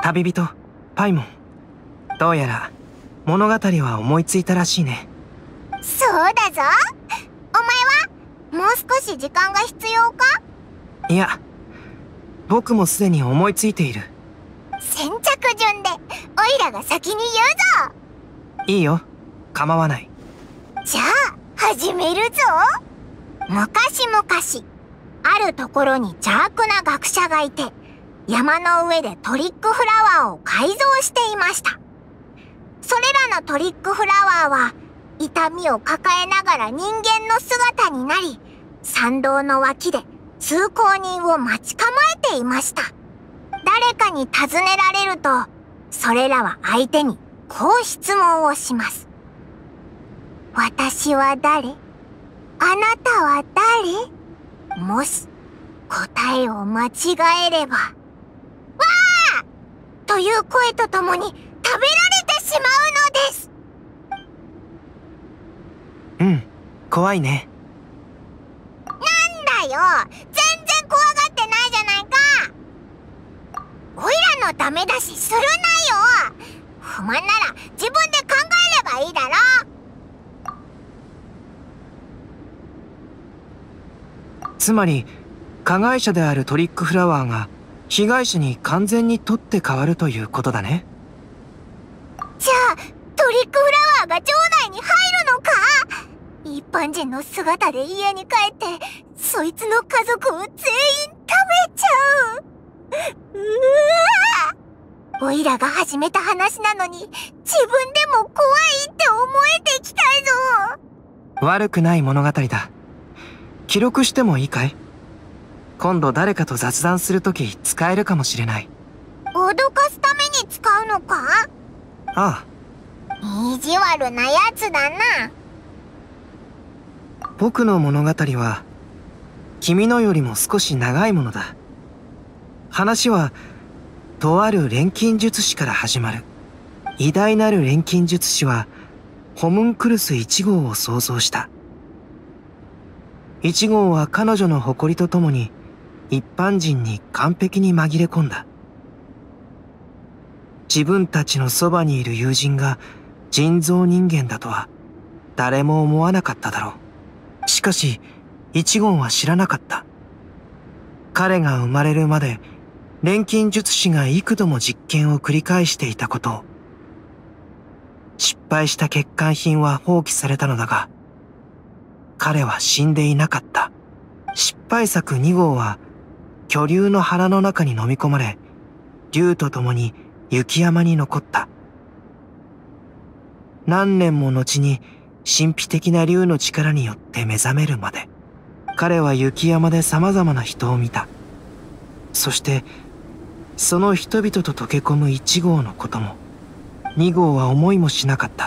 旅人パイモン、どうやら物語は思いついたらしいね。 そうだぞ。お前はもう少し時間が必要か？ いや、僕もすでに思いついている。 先着順でオイラが先に言うぞ。 いいよ、構わない。 じゃあ始めるぞ。昔々あるところに邪悪な学者がいて、山の上でトリックフラワーを改造していました。それらのトリックフラワーは痛みを抱えながら人間の姿になり、山道の脇で通行人を待ち構えていました。誰かに尋ねられると、それらは相手にこう質問をします。私は誰？あなたは誰？もし答えを間違えれば、わー！という声とともに食べられてしまうのです。 うん、怖いね。 なんだよ、全然怖がってないじゃないか。おいらのためだしするなよ。不満なら自分で考えればいいだろ。 つまり加害者であるトリックフラワーが被害者に完全に取って代わるということだね。 じゃあトリックフラワーが場内に入るのか？一般人の姿で家に帰ってそいつの家族を全員食べちゃう。おいらが始めた話なのに自分でも怖いって思えてきたぞ。 悪くない物語だ。記録してもいいかい？今度誰かと雑談するとき使えるかもしれない。 脅かすために使うのか？ ああ。意地悪なやつだな。 僕の物語は君のよりも少し長いものだ。話はとある錬金術師から始まる。偉大なる錬金術師はホムンクルス1号を創造した。1号は彼女の誇りとともに一般人に完璧に紛れ込んだ。自分たちのそばにいる友人が人造人間だとは誰も思わなかっただろう。しかし1号は知らなかった。彼が生まれるまで錬金術師が幾度も実験を繰り返していたことを。失敗した欠陥品は放棄されたのだが、彼は死んでいなかった。失敗作2号は巨竜の腹の中に飲み込まれ、竜と共に雪山に残った。何年も後に神秘的な竜の力によって目覚めるまで、彼は雪山で様々な人を見た。そしてその人々と溶け込む1号のことも2号は思いもしなかった。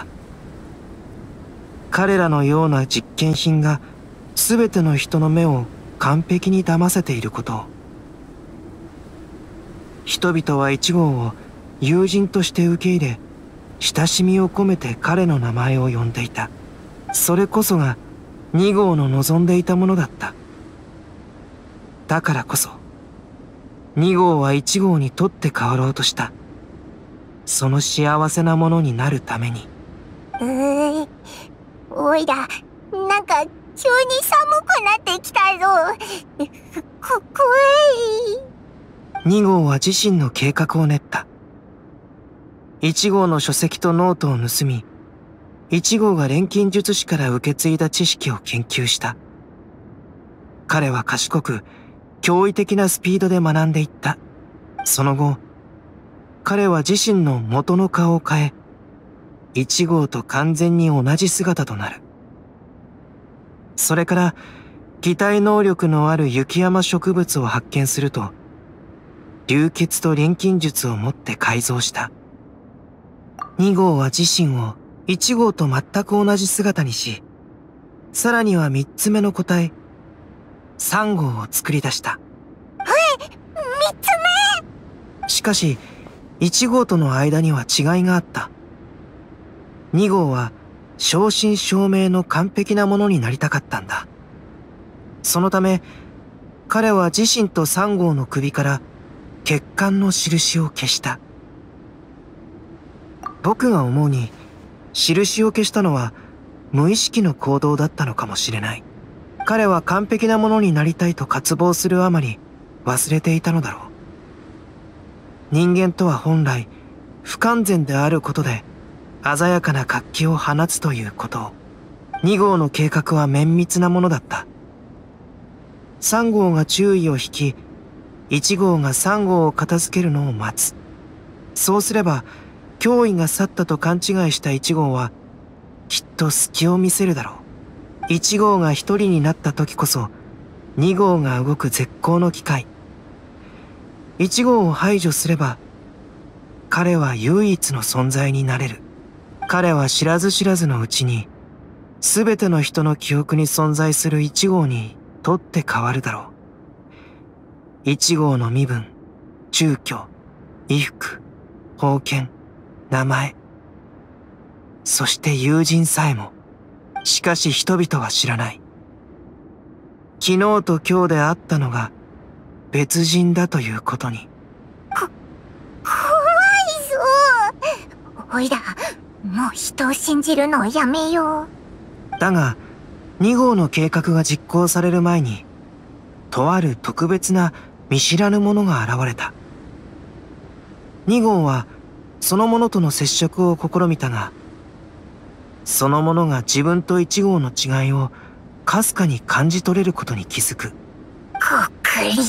彼らのような実験品が全ての人の目を完璧に騙せていることを。人々は1号を友人として受け入れ、親しみを込めて彼の名前を呼んでいた。それこそが2号の望んでいたものだった。だからこそ2号は1号に取って代わろうとした。その幸せなものになるために。 おいら、なんか急に寒くなってきたぞ。怖い。 2号は自身の計画を練った。1号の書籍とノートを盗み、1号が錬金術師から受け継いだ知識を研究した。彼は賢く、驚異的なスピードで学んでいった。その後、彼は自身の元の顔を変え、1号と完全に同じ姿となる。それから、擬態能力のある雪山植物を発見すると、流血と錬金術をもって改造した。2号は自身を1号と全く同じ姿にし、さらには3つ目の個体、3号を作り出した。 3つ目。 しかし、1号との間には違いがあった。2号は正真正銘の完璧なものになりたかったんだ。そのため、彼は自身と3号の首から血管の印を消した。 僕が思うに、印を消したのは無意識の行動だったのかもしれない。彼は完璧なものになりたいと渇望するあまり忘れていたのだろう。人間とは本来不完全であることで鮮やかな活気を放つということを。2号の計画は綿密なものだった。3号が注意を引き、1号が3号を片付けるのを待つ。そうすれば脅威が去ったと勘違いした1号はきっと隙を見せるだろう。1号が1人になった時こそ2号が動く絶好の機会。1号を排除すれば彼は唯一の存在になれる。彼は知らず知らずのうちに全ての人の記憶に存在する1号にとって変わるだろう。1号の身分、住居、衣服、封建、名前、そして友人さえも。しかし人々は知らない。昨日と今日であったのが別人だということに。 怖いぞ。おいら、もう人を信じるのをやめよう。 だが、2号の計画が実行される前に、とある特別な見知らぬものが現れた。2号はそのものとの接触を試みたが、そのものが自分と1号の違いをかすかに感じ取れることに気づく。 こっくり。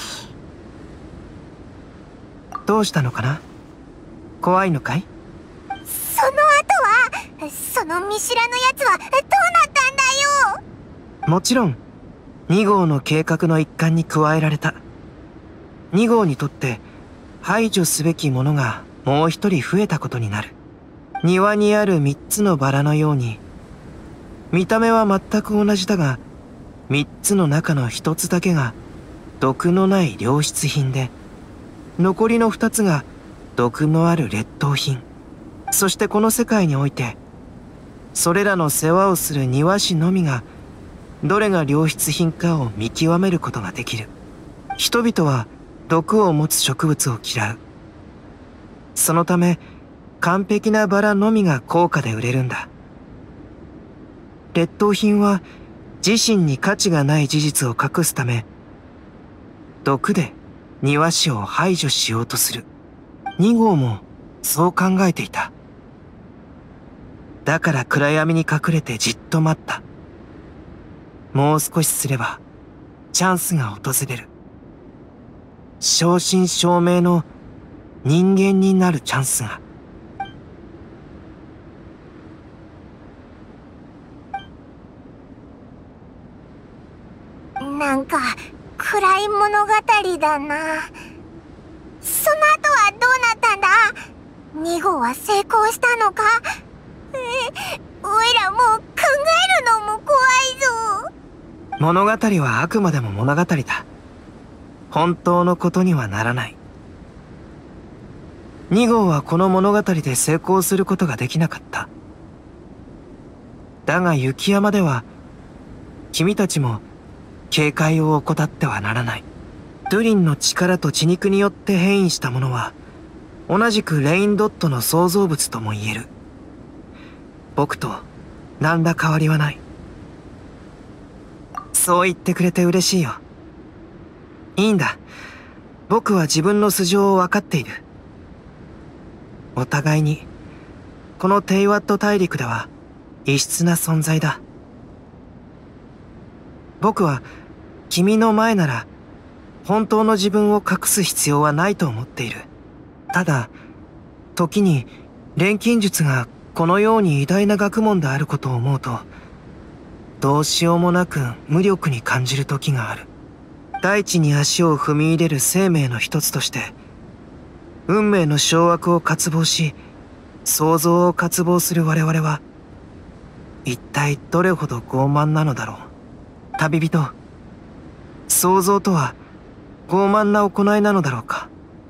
どうしたのかな？怖いのかい？ その後は、その見知らぬ奴はどうなったんだよ。 もちろん、2号の計画の一環に加えられた。2号にとって排除すべきものがもう一人増えたことになる。庭にある3つのバラのように、見た目は全く同じだが、3つの中の1つだけが毒のない良質品で、残りの2つが毒のある劣等品。そしてこの世界において、それらの世話をする庭師のみが、どれが良質品かを見極めることができる。人々は毒を持つ植物を嫌う。そのため、完璧なバラのみが高価で売れるんだ。劣等品は自身に価値がない事実を隠すため、毒で庭師を排除しようとする。2号もそう考えていた。だから暗闇に隠れてじっと待った。もう少しすればチャンスが訪れる。正真正銘の人間になるチャンスが。 なんか暗い物語だな。その後はどうなったんだ？2号は成功したのか？おいらもう考えるのも怖いぞ。 物語はあくまでも物語だ。本当のことにはならない。2号はこの物語で成功することができなかった。だが雪山では、君たちも警戒を怠ってはならない。ドゥリンの力と血肉によって変異したものは、同じくレインドットの創造物とも言える。僕と何ら変わりはない。そう言ってくれて嬉しいよ。いいんだ。僕は自分の素性を分かっている。お互いに、このテイワット大陸では異質な存在だ。僕は君の前なら本当の自分を隠す必要はないと思っている。ただ、時に錬金術がこのように偉大な学問であることを思うと、どうしようもなく無力に感じる時がある。大地に足を踏み入れる生命の一つとして、運命の掌握を渇望し、創造を渇望する我々は、一体どれほど傲慢なのだろう。旅人、創造とは傲慢な行いなのだろうか。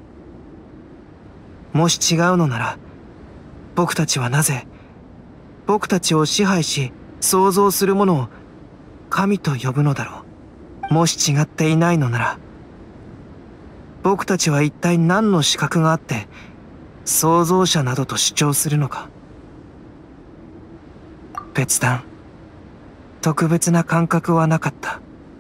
もし違うのなら、僕たちはなぜ、僕たちを支配し創造するものを神と呼ぶのだろう。もし違っていないのなら、僕たちは一体何の資格があって創造者などと主張するのか。別段特別な感覚はなかった。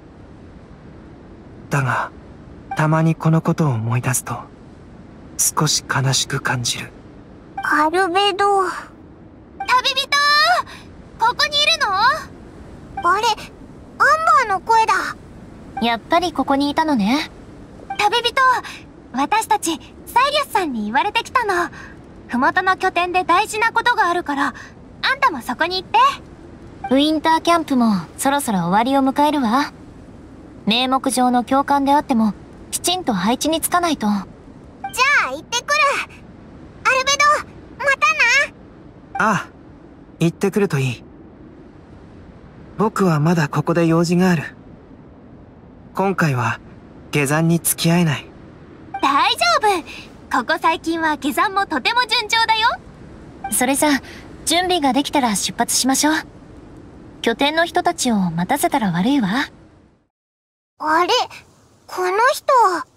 だがたまにこのことを思い出すと少し悲しく感じる。 アルベド。旅人、ここにいるの？あれ、アンバーの声だ。 やっぱりここにいたのね。 旅人、私たちサイリュスさんに言われてきたの。麓の拠点で大事なことがあるから、あんたもそこに行って。 ウィンターキャンプもそろそろ終わりを迎えるわ。名目上の教官であってもきちんと配置につかないと。 じゃあ行ってくる。アルベド、またな。 ああ、行ってくるといい。僕はまだここで用事がある。今回は下山に付き合えない。 大丈夫。ここ最近は下山もとても順調だよ。 それじゃあ準備ができたら出発しましょう。拠点の人たちを待たせたら悪いわ。 あれ、この人。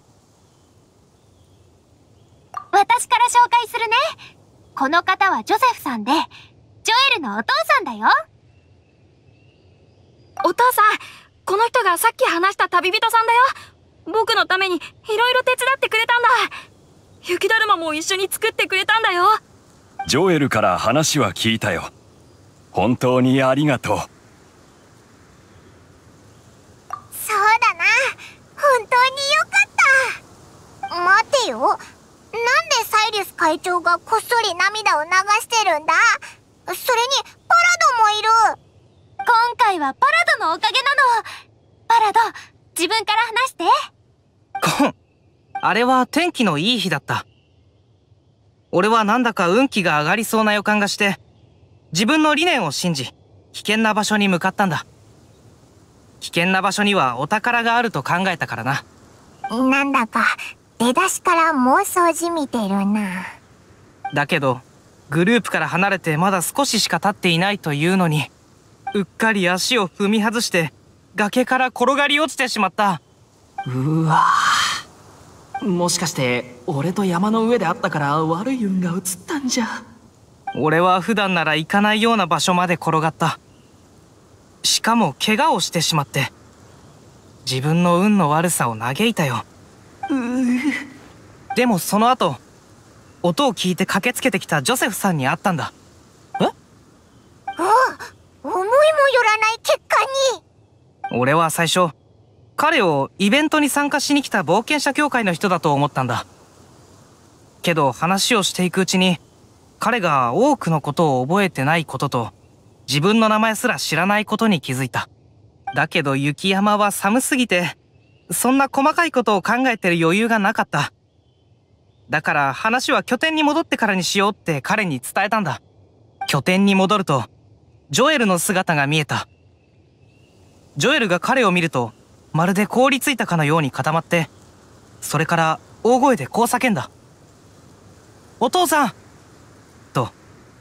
私から紹介するね。この方はジョセフさんで、ジョエルのお父さんだよ。 お父さん、この人がさっき話した旅人さんだよ。僕のためにいろいろ手伝ってくれたんだ。雪だるまも一緒に作ってくれたんだよ。 ジョエルから話は聞いたよ。本当にありがとう。 そうだな。本当によかった。待てよ。なんでサイリュス会長がこっそり涙を流してるんだ？それにパラドもいる。今回はパラドのおかげなの。パラド、自分から話して。 あれは天気のいい日だった。俺はなんだか運気が上がりそうな予感がして、自分の理念を信じ、危険な場所に向かったんだ。危険な場所にはお宝があると考えたからな。 なんだか出だしから妄想じみてるな。 だけどグループから離れてまだ少ししか経っていないというのに、うっかり足を踏み外して崖から転がり落ちてしまった。 うわぁ、もしかして俺と山の上で会ったから悪い運が移ったんじゃ。 俺は普段なら行かないような場所まで転がった。しかも怪我をしてしまって、自分の運の悪さを嘆いたよ。でもその後、音を聞いて駆けつけてきたジョセフさんに会ったんだ。 思いもよらない結果に。 俺は最初彼をイベントに参加しに来た冒険者協会の人だと思ったんだ。けど話をしていくうちに、彼が多くのことを覚えてないことと自分の名前すら知らないことに気づいた。だけど雪山は寒すぎて、そんな細かいことを考えてる余裕がなかった。だから話は拠点に戻ってからにしようって彼に伝えたんだ。拠点に戻るとジョエルの姿が見えた。ジョエルが彼を見るとまるで凍りついたかのように固まって、それから大声でこう叫んだ。お父さんと。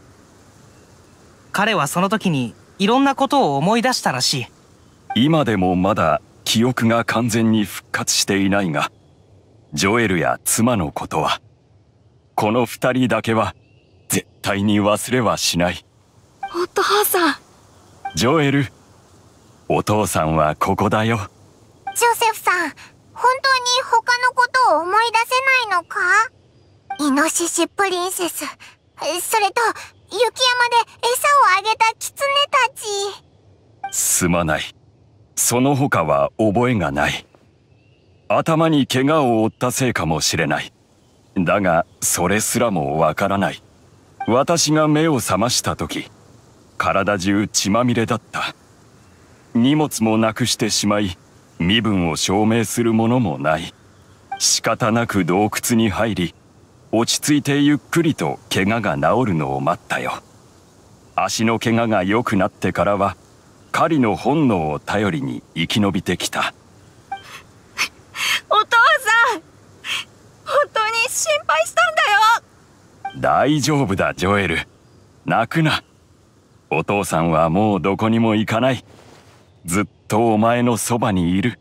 彼はその時にいろんなことを思い出したらしい。 今でもまだ記憶が完全に復活していないが、ジョエルや妻のことは、この二人だけは絶対に忘れはしない。 お父さん。 ジョエル、お父さんはここだよ。 ジョセフさん、本当に他のことを思い出せないのか？イノシシプリンセス、それと雪山で餌をあげたキツネたち。 すまない。その他は覚えがない。頭に怪我を負ったせいかもしれない。だがそれすらもわからない。私が目を覚ました時、体中血まみれだった。荷物もなくしてしまい、身分を証明するものもない。仕方なく洞窟に入り、落ち着いてゆっくりと怪我が治るのを待ったよ。足の怪我が良くなってからは、狩りの本能を頼りに生き延びてきた。 お父さん、本当に心配したんだよ。 大丈夫だ、ジョエル。泣くな。お父さんはもうどこにも行かない。ずっとお前のそばにいる。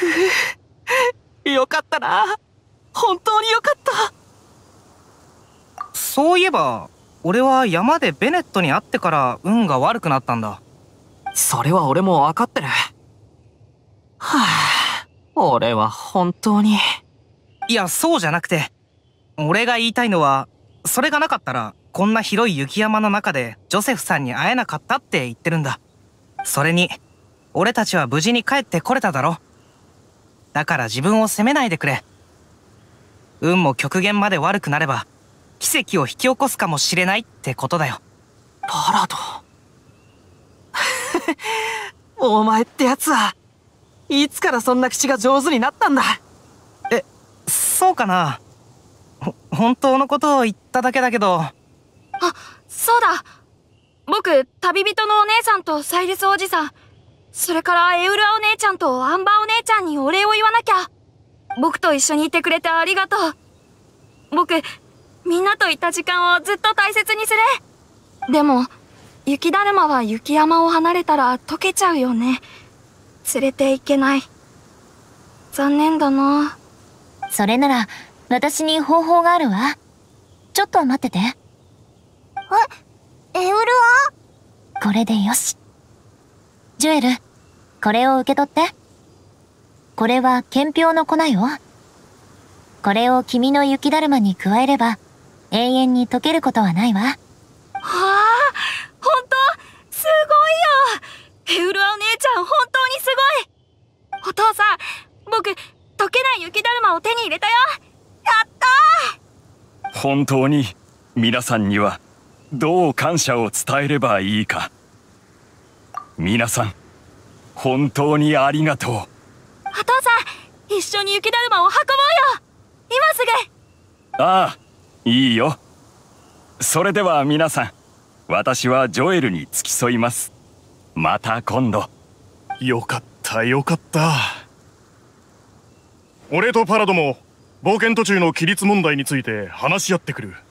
よかったな。本当によかった。 そういえば俺は山でベネットに会ってから運が悪くなったんだ。 それは俺も分かってる。はあ、俺は本当に。 いや、そうじゃなくて、俺が言いたいのは、それがなかったらこんな広い雪山の中でジョセフさんに会えなかったって言ってるんだ。それに俺たちは無事に帰ってこれただろ。だから自分を責めないでくれ。運も極限まで悪くなれば奇跡を引き起こすかもしれないってことだよ。 パラドお前ってやつはいつからそんな口が上手になったんだ。 そうかな。本当のことを言っただけだけど。 あ、そうだ。僕、旅人のお姉さんとサイリスおじさん、それからエウルアお姉ちゃんとアンバーお姉ちゃんにお礼を言わなきゃ。僕と一緒にいてくれてありがとう。僕、みんなといた時間をずっと大切にする。でも、雪だるまは雪山を離れたら溶けちゃうよね。連れて行けない。残念だな。 それなら、私に方法があるわ。ちょっと待ってて。 エウルこれでよし。ジュエル、これを受け取って。これは検票の粉よ。これを君の雪だるまに加えれば、永遠に溶けることはないわ。 はあ、本当すごいよ。エウルアお姉ちゃん本当にすごい。お父さん、僕、溶けない雪だるまを手に入れたよ。やったー。 本当に皆さんにはどう感謝を伝えればいいか。皆さん本当にありがとう。 お父さん、一緒に雪だるまを運ぼうよ。今すぐ。 ああ、いいよ。それでは皆さん、私はジョエルに付き添います。また今度。 よかったよかった。俺とパラドも冒険途中の規律問題について話し合ってくる。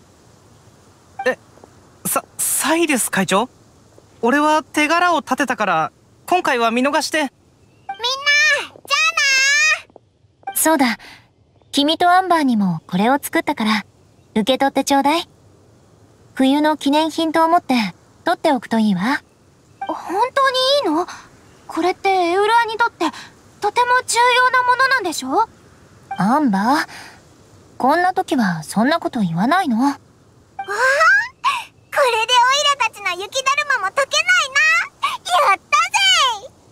サイリス会長、俺は手柄を立てたから今回は見逃して。みんな、 じゃあな。 そうだ。君とアンバーにもこれを作ったから、受け取ってちょうだい。冬の記念品と思って取っておくといいわ。 本当にいいの？これってエウルアにとってとても重要なものなんでしょ？ アンバー、こんな時はそんなこと言わないの？ わあ、これでオイラたちの雪だるまも溶けないな。やったぜ。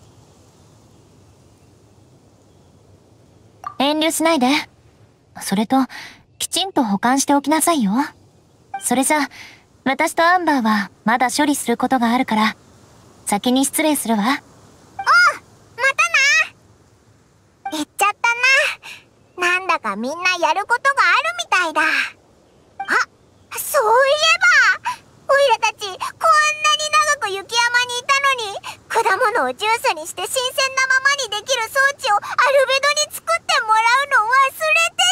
遠慮しないで。それと、きちんと保管しておきなさいよ。それじゃ、私とアンバーはまだ処理することがあるから、先に失礼するわ。 またな。行っちゃったな。なんだかみんなやることがあるみたいだ。あ、そういえば、オイラたちこんなに長く雪山にいたのに、果物をジュースにして新鮮なままにできる装置をアルベドに作ってもらうの忘れて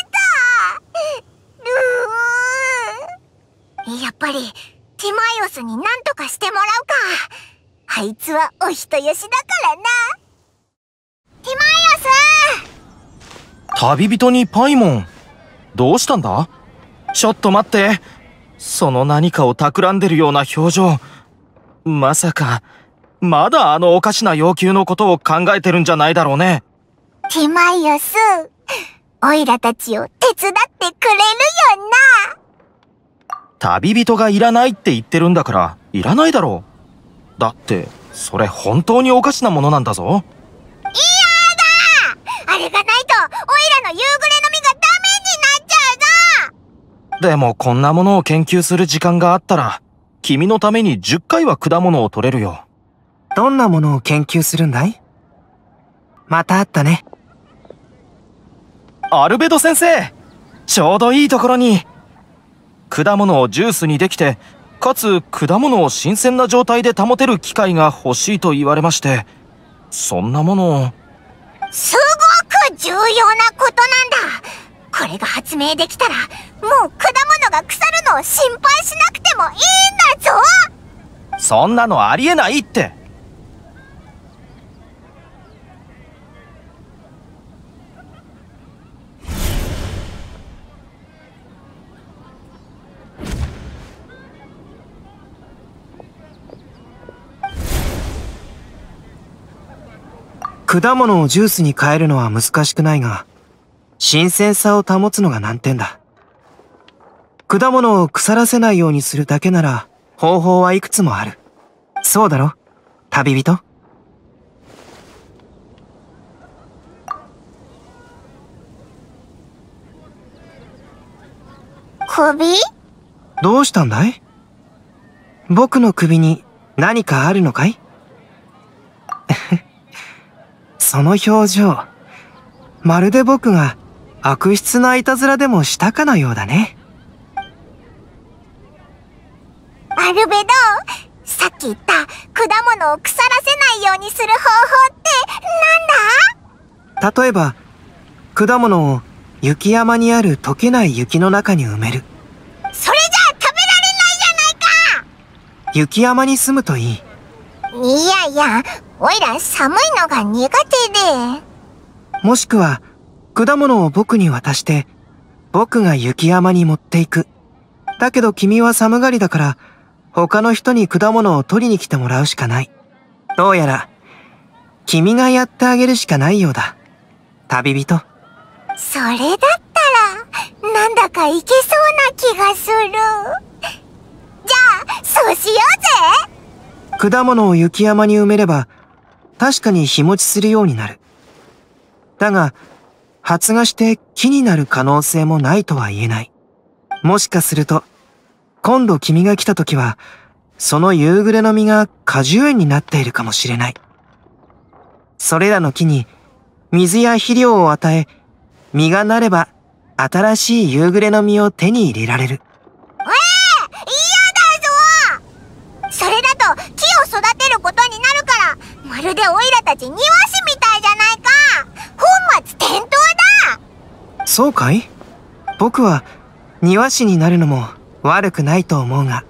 た。やっぱりティマイオスに何とかしてもらうか。あいつはお人よしだからな。ティマイオス！ 旅人にパイモン、どうしたんだ？ちょっと待って。その何かを企んでるような表情。まさかまだあのおかしな要求のことを考えてるんじゃないだろうね。 ティマイオス、オイラたちを手伝ってくれるよな。 旅人がいらないって言ってるんだからいらないだろう。だってそれ本当におかしなものなんだぞ。 いやだ！あれがないとオイラの夕暮れの実がダメになっちゃうぞ。 でもこんなものを研究する時間があったら君のために10回は果物を取れるよ。 どんなものを研究するんだい？また会ったね。 アルベド先生、ちょうどいいところに。果物をジュースにできて、かつ果物を新鮮な状態で保てる機械が欲しいと言われまして、そんなものを。 すごく重要なことなんだ。これが発明できたら、もう果物が腐るのを心配しなくてもいいんだぞ。 そんなのありえないって。 果物をジュースに変えるのは難しくないが、新鮮さを保つのが難点だ。果物を腐らせないようにするだけなら方法はいくつもある。そうだろ、旅人。 首？ どうしたんだい？僕の首に何かあるのかい？その表情、まるで僕が悪質ないたずらでもしたかのようだね。 アルベド、さっき言った果物を腐らせないようにする方法ってなんだ？ 例えば、果物を雪山にある溶けない雪の中に埋める。 それじゃあ食べられないじゃないか！ 雪山に住むといい。 いやいや、おいら寒いのが苦手で。 もしくは、果物を僕に渡して、僕が雪山に持っていく。だけど君は寒がりだから、他の人に果物を取りに来てもらうしかない。どうやら、君がやってあげるしかないようだ。旅人。 それだったら、なんだかいけそうな気がする。じゃあ、そうしようぜ！ 果物を雪山に埋めれば、確かに日持ちするようになる。だが、発芽して木になる可能性もないとは言えない。もしかすると、今度君が来た時は、その夕暮れの実が果樹園になっているかもしれない。それらの木に水や肥料を与え、実がなれば新しい夕暮れの実を手に入れられる。 嫌だぞ！それだと木を育てることになるから、まるでオイラたち庭師みたいじゃないか！本末転倒だ！ そうかい？僕は庭師になるのも悪くないと思うが。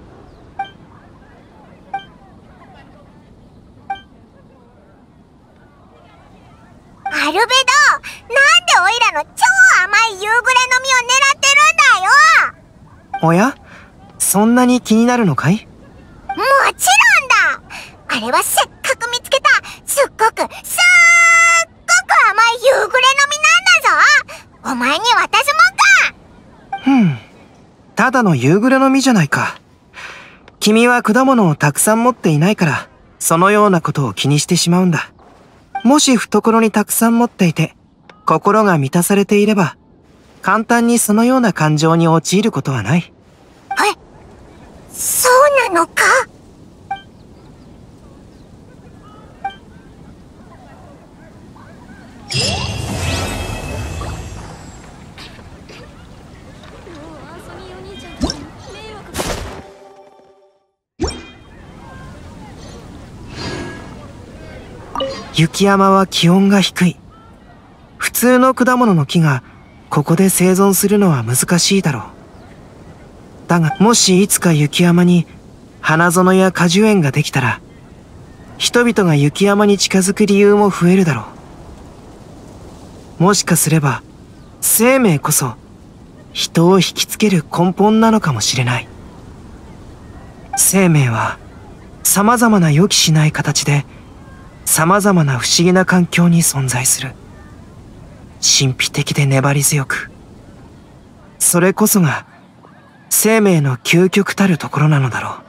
アルベド、なんでオイラの超甘い夕暮れの実を狙ってるんだよ！ おや？そんなに気になるのかい？ もちろんだ！あれはせっかく見つけたすっごく甘い夕暮れの実なんだぞ！お前に渡すもんか！ ただの夕暮れの実じゃないか。君は果物をたくさん持っていないから、そのようなことを気にしてしまうんだ。もし懐にたくさん持っていて、心が満たされていれば、簡単にそのような感情に陥ることはない。 そうなのか？ 雪山は気温が低い。普通の果物の木がここで生存するのは難しいだろう。だが、もしいつか雪山に花園や果樹園ができたら、人々が雪山に近づく理由も増えるだろう。もしかすれば、生命こそ人を引きつける根本なのかもしれない。生命は様々な予期しない形で様々な不思議な環境に存在する。神秘的で粘り強く。それこそが生命の究極たるところなのだろう。